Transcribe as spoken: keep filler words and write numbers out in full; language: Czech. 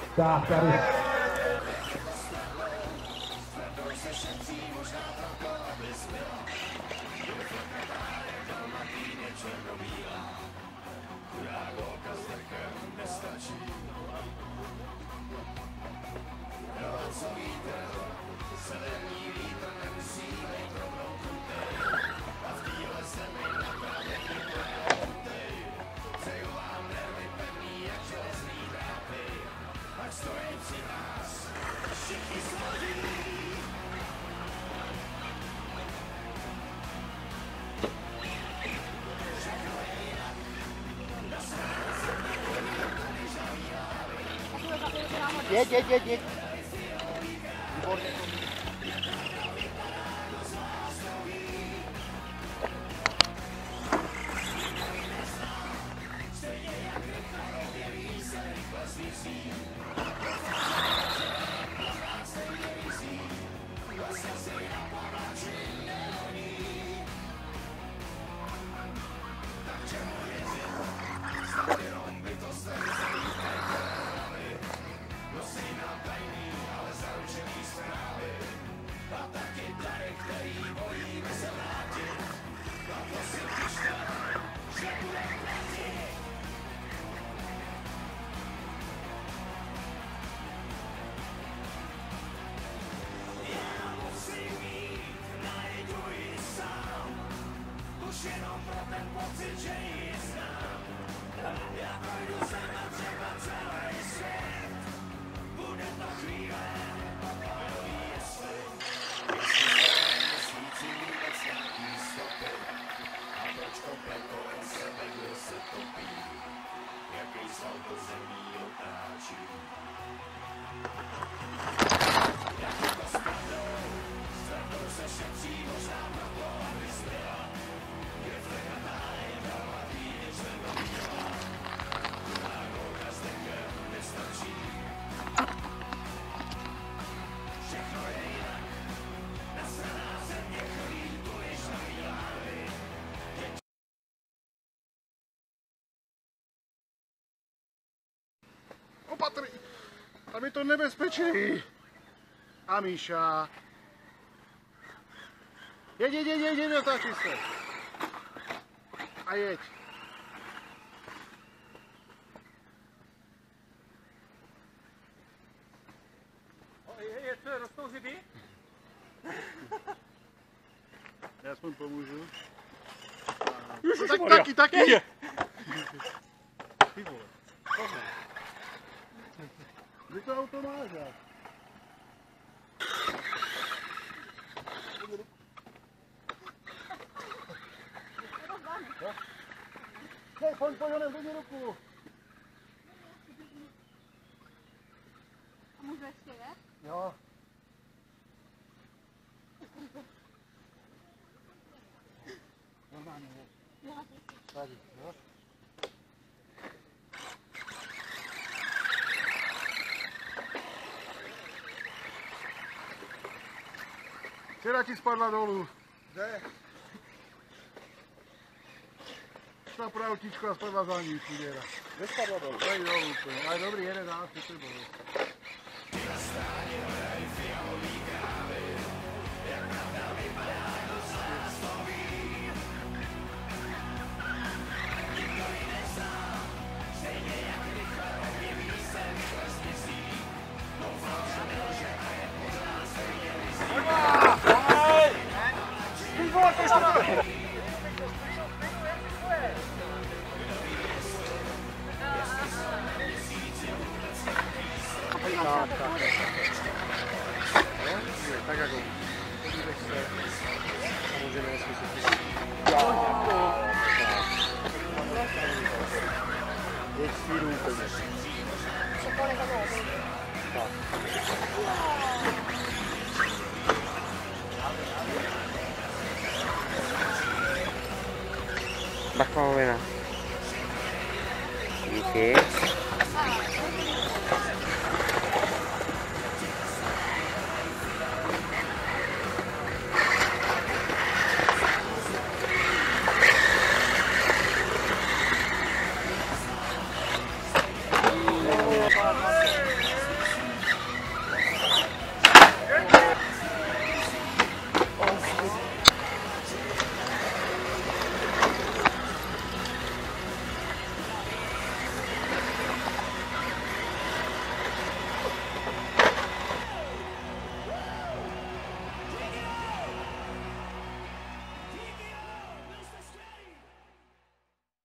Tak, tady. Jeď, jeď, jeď, jeď. Výborně. Opatrný, tam je to nebezpečný. A Míša. Jeď, jeď, jeď, jeď, otáčí se. A jeď. Je, co, rostou ryby? Já aspoň pomůžu. Ježiši, tak, taky, taky. Je. Ty vole. Kdy to auto máš, jak? Hej, pojď, pojď, honem, hodně ruku. A můžu ještě jet? Jo. Normálně, jo. Tady, jo. Včera ti spadla dolů. Kde? Šla pro autíčko a spadla za ní, chuděra. Kde spadla dolů? Tady dolů úplně. Ale dobrý, jeden dál, ty ty dolů. Tak, tak. Tak jako. Podívej se. A můžeme nesmyslet. Jeď síru úplně. Tak. Bakovina. Díky.